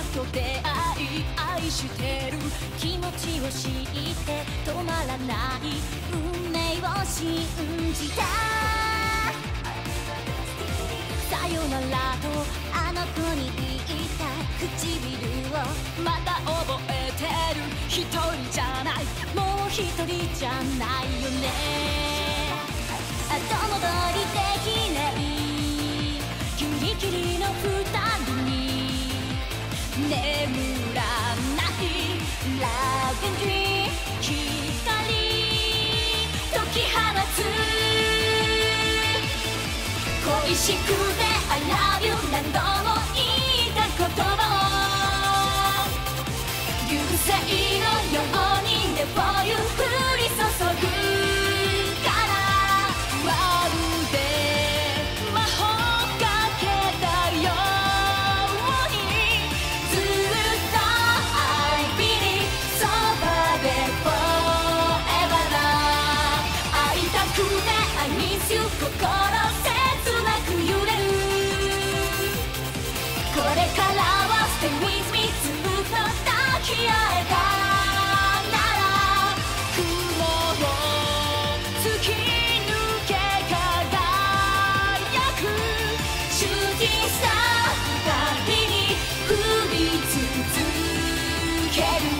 と出会い愛してる気持ちを知って止まらない運命を信じたさよならとあの子に言った唇をまだ覚えてる一人じゃないもう一人じゃないよね後戻りできないキリキリの二人に眠らないラブドリーム光解き放つ恋しくて I love you 何度も言いた言葉を流星のように Never you 降り注ぐからまるで魔法かけたようにずっと I believe そばで forever だ会いたくて I miss you 心切なく揺れるこれからは Stay with me ずっと抱き合えたなら雲を突き抜け輝くシューティングスター二人に降り続ける